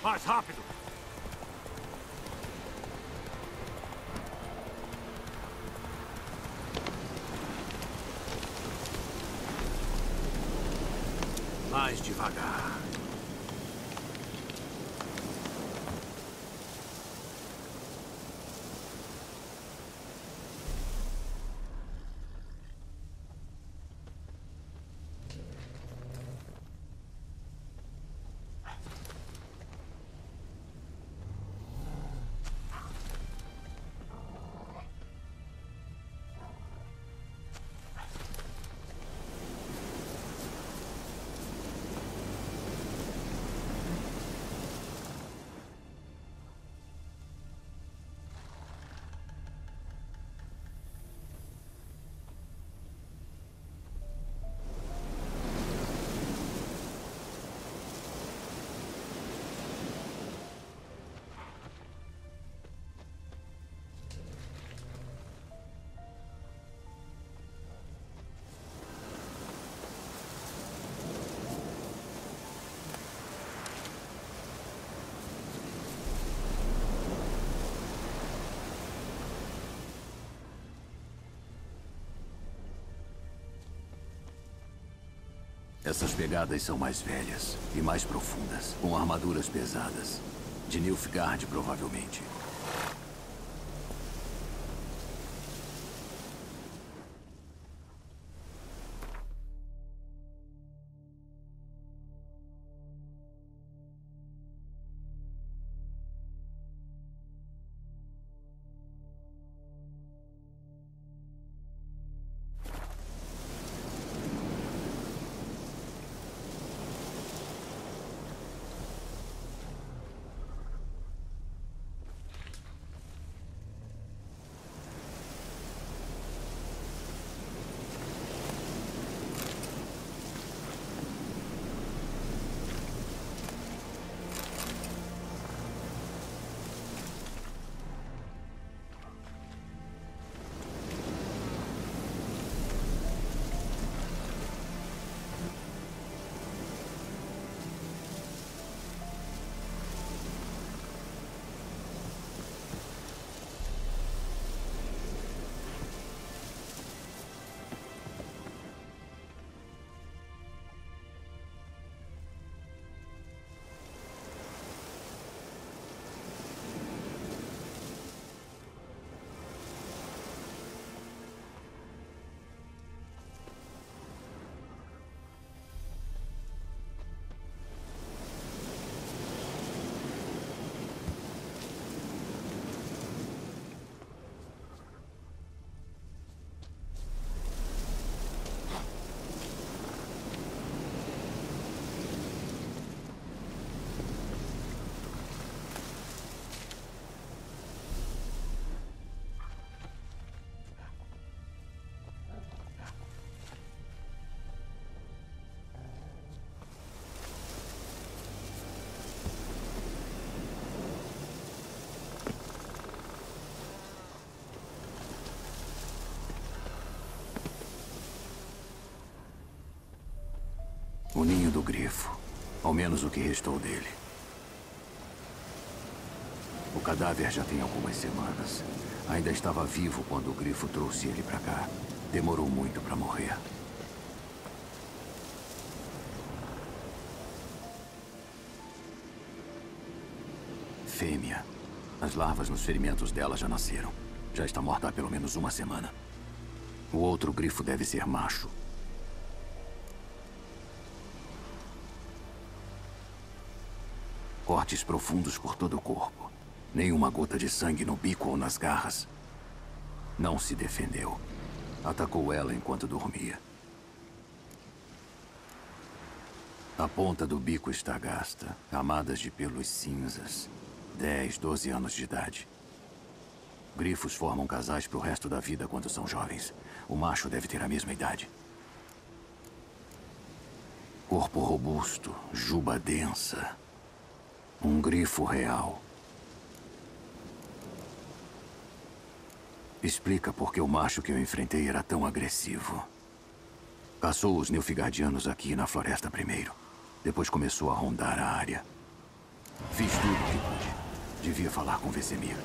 Mais rápido! Mais devagar. Essas pegadas são mais velhas e mais profundas, com armaduras pesadas. De Nilfgaard, provavelmente. O ninho do grifo. Ao menos o que restou dele. O cadáver já tem algumas semanas. Ainda estava vivo quando o grifo trouxe ele pra cá. Demorou muito pra morrer. Fêmea. As larvas nos ferimentos dela já nasceram. Já está morta há pelo menos uma semana. O outro grifo deve ser macho. Cortes profundos por todo o corpo. Nenhuma gota de sangue no bico ou nas garras. Não se defendeu. Atacou ela enquanto dormia. A ponta do bico está gasta, camadas de pelos cinzas. 10, 12 anos de idade. Grifos formam casais pro resto da vida quando são jovens. O macho deve ter a mesma idade. Corpo robusto, juba densa. Um grifo real. Explica por que o macho que eu enfrentei era tão agressivo. Caçou os Nilfgaardianos aqui na floresta primeiro. Depois começou a rondar a área. Fiz tudo o que pude. Devia falar com Vesemir.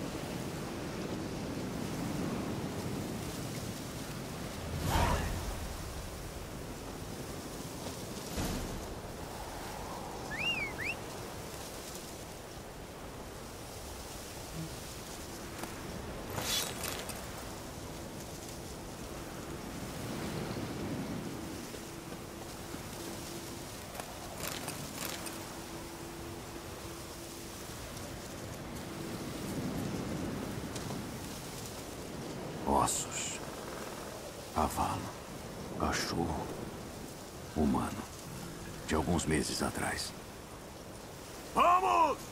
Ossos. Cavalo. Cachorro. Humano. De alguns meses atrás. Vamos!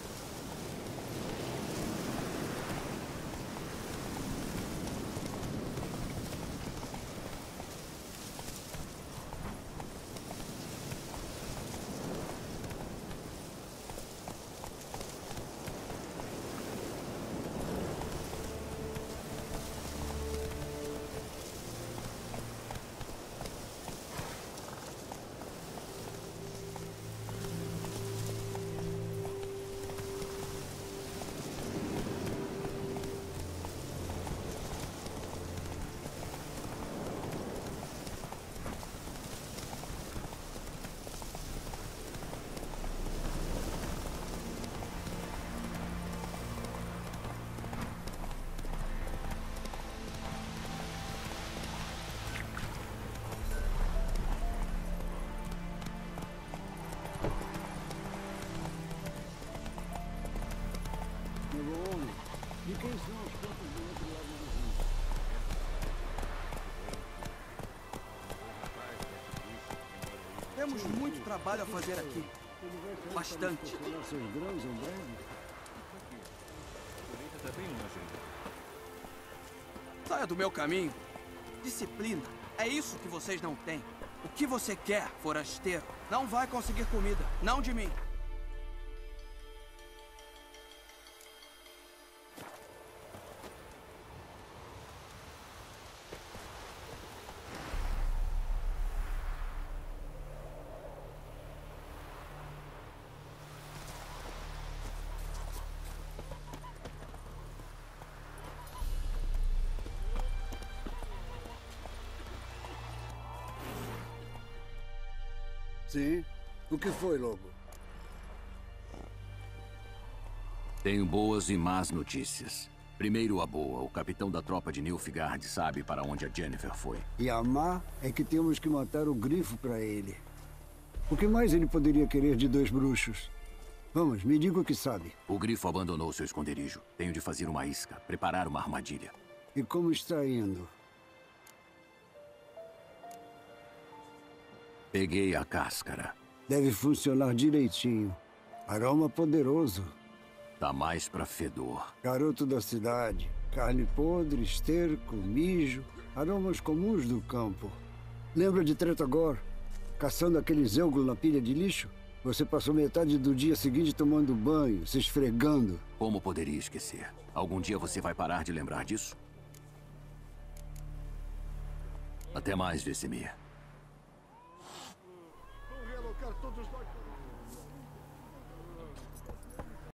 De quem são as contas do outro lado do rio? Temos muito trabalho a fazer aqui. Bastante. Nossos grãos em breve? Saia do meu caminho. Disciplina. É isso que vocês não têm. O que você quer, forasteiro? Não vai conseguir comida. Não de mim. Sim. O que foi, Lobo? Tenho boas e más notícias. Primeiro a boa. O capitão da tropa de Nilfgaard sabe para onde a Yennefer foi. E a má é que temos que matar o grifo para ele. O que mais ele poderia querer de dois bruxos? Vamos, me diga o que sabe. O grifo abandonou seu esconderijo. Tenho de fazer uma isca, preparar uma armadilha. E como está indo? Peguei a cáscara. Deve funcionar direitinho. Aroma poderoso. Tá mais pra fedor. Garoto da cidade. Carne podre, esterco, mijo. Aromas comuns do campo. Lembra de Tretogor? Caçando aquele zeuglo na pilha de lixo? Você passou metade do dia seguinte tomando banho, se esfregando. Como poderia esquecer? Algum dia você vai parar de lembrar disso? Até mais, Vesemir.